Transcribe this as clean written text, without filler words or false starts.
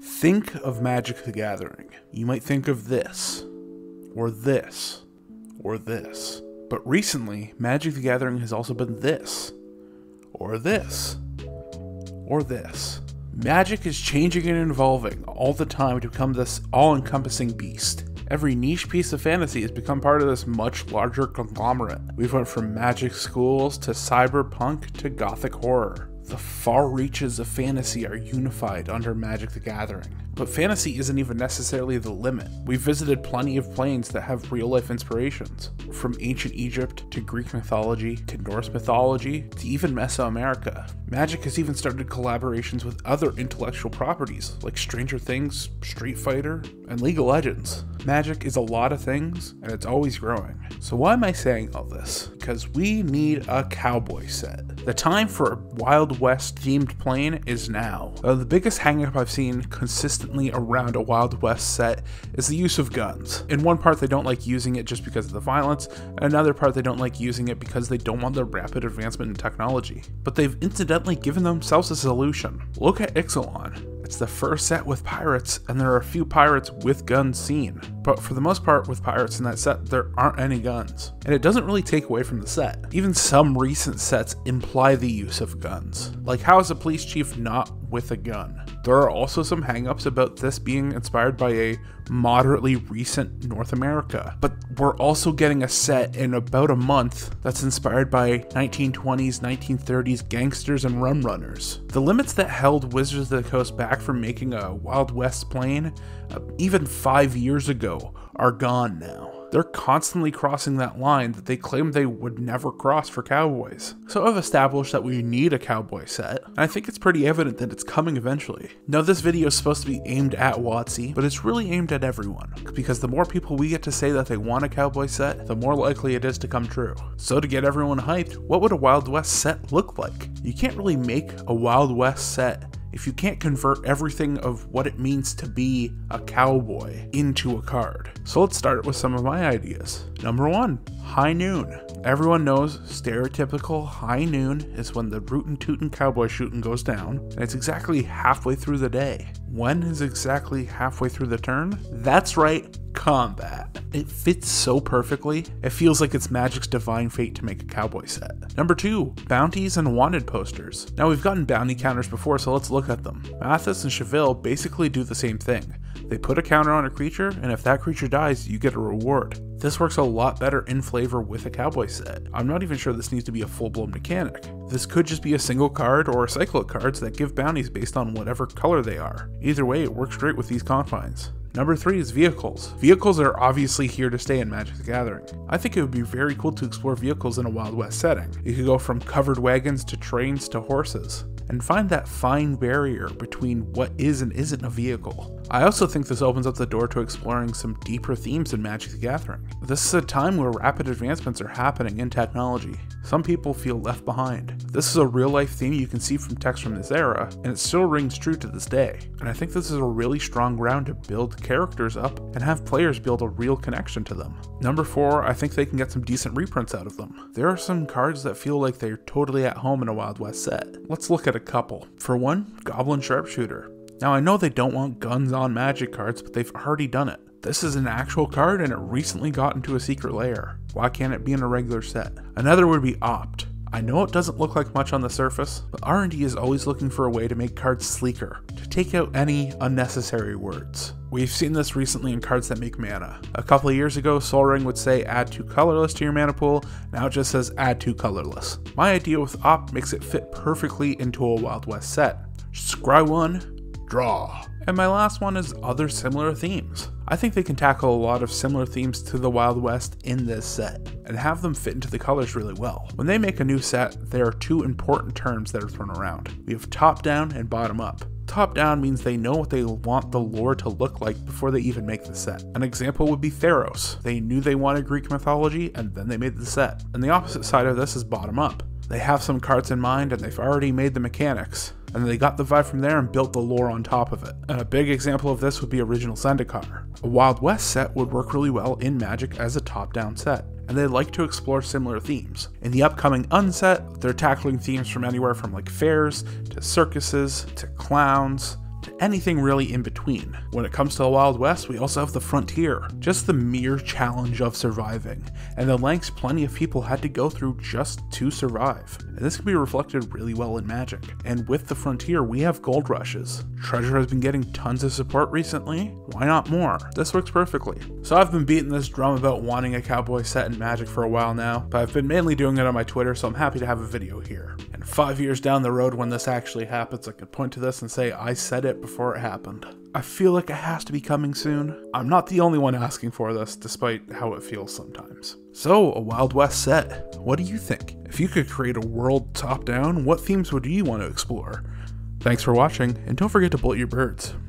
Think of Magic the Gathering. You might think of this, or this, or this. But recently, Magic the Gathering has also been this, or this, or this. Magic is changing and evolving all the time to become this all-encompassing beast. Every niche piece of fantasy has become part of this much larger conglomerate. We've went from magic schools to cyberpunk to gothic horror. The far reaches of fantasy are unified under Magic the Gathering. But fantasy isn't even necessarily the limit. We've visited plenty of planes that have real-life inspirations. From ancient Egypt to Greek mythology to Norse mythology to even Mesoamerica. Magic has even started collaborations with other intellectual properties like Stranger Things, Street Fighter, and League of Legends. Magic is a lot of things, and it's always growing. So why am I saying all this? Because we need a cowboy set. The time for a Wild West themed plane is now. The biggest hang-up I've seen consistently around a Wild West set is the use of guns. In one part they don't like using it just because of the violence, and another part they don't like using it because they don't want the rapid advancement in technology. But they've incidentally given themselves a solution. Look at Ixalan. It's the first set with pirates, and there are a few pirates with guns seen. But for the most part with pirates in that set, there aren't any guns. And it doesn't really take away from the set. Even some recent sets imply the use of guns. Like, how is a police chief not with a gun? There are also some hang-ups about this being inspired by a moderately recent North America. But we're also getting a set in about a month that's inspired by 1920s, 1930s gangsters and rum runners. The limits that held Wizards of the Coast back from making a Wild West plane, even 5 years ago, are gone now. They're constantly crossing that line that they claimed they would never cross for cowboys. So I've established that we need a cowboy set, and I think it's pretty evident that it's coming eventually. Now this video is supposed to be aimed at WotC, but it's really aimed at everyone, because the more people we get to say that they want a cowboy set, the more likely it is to come true. So to get everyone hyped, what would a Wild West set look like? You can't really make a Wild West set if you can't convert everything of what it means to be a cowboy into a card. So let's start with some of my ideas. Number 1, high noon. Everyone knows stereotypical high noon is when the rootin' tootin' cowboy shooting goes down, and it's exactly halfway through the day. When is exactly halfway through the turn? That's right, combat. It fits so perfectly, it feels like it's Magic's divine fate to make a cowboy set. Number 2, bounties and wanted posters. Now we've gotten bounty counters before, so let's look at them. Mathis and Cheville basically do the same thing. They put a counter on a creature, and if that creature dies, you get a reward. This works a lot better in flavor with a cowboy set. I'm not even sure this needs to be a full-blown mechanic. This could just be a single card or a cycle of cards that give bounties based on whatever color they are. Either way, it works great with these confines. Number 3 is vehicles. Vehicles are obviously here to stay in Magic the Gathering. I think it would be very cool to explore vehicles in a Wild West setting. You could go from covered wagons to trains to horses, and find that fine barrier between what is and isn't a vehicle. I also think this opens up the door to exploring some deeper themes in Magic the Gathering. This is a time where rapid advancements are happening in technology. Some people feel left behind. This is a real-life theme you can see from text from this era, and it still rings true to this day. And I think this is a really strong ground to build characters up and have players build a real connection to them. Number 4, I think they can get some decent reprints out of them. There are some cards that feel like they're totally at home in a Wild West set. Let's look at a couple. For one, Goblin Sharpshooter. Now I know they don't want guns on Magic cards, but they've already done it. This is an actual card and it recently got into a secret lair. Why can't it be in a regular set? Another would be Opt. I know it doesn't look like much on the surface, but R&D is always looking for a way to make cards sleeker, to take out any unnecessary words. We've seen this recently in cards that make mana. A couple of years ago, Sol Ring would say add 2 colorless to your mana pool, now it just says add 2 colorless. My idea with Opt makes it fit perfectly into a Wild West set. Scry 1, draw. And my last one is other similar themes. I think they can tackle a lot of similar themes to the Wild West in this set, and have them fit into the colors really well. When they make a new set, there are 2 important terms that are thrown around. We have top down and bottom up. Top down means they know what they want the lore to look like before they even make the set. An example would be Theros. They knew they wanted Greek mythology, and then they made the set. And the opposite side of this is bottom up. They have some cards in mind and they've already made the mechanics, and they got the vibe from there and built the lore on top of it. And a big example of this would be Original Zendikar. A Wild West set would work really well in Magic as a top-down set, and they like to explore similar themes. In the upcoming Unset, they're tackling themes from anywhere from like fairs, to circuses, to clowns, to anything really in between. When it comes to the Wild West, we also have the frontier, just the mere challenge of surviving, and the lengths plenty of people had to go through just to survive. And this can be reflected really well in Magic. And with the frontier, we have gold rushes. Treasure has been getting tons of support recently. Why not more? This works perfectly. So I've been beating this drum about wanting a cowboy set in Magic for a while now, but I've been mainly doing it on my Twitter, so I'm happy to have a video here. And 5 years down the road when this actually happens, I could point to this and say I said it before it happened. I feel like it has to be coming soon. I'm not the only one asking for this, despite how it feels sometimes. So, a Wild West set. What do you think? If you could create a world top-down, what themes would you want to explore? Thanks for watching, and don't forget to bolt your birds.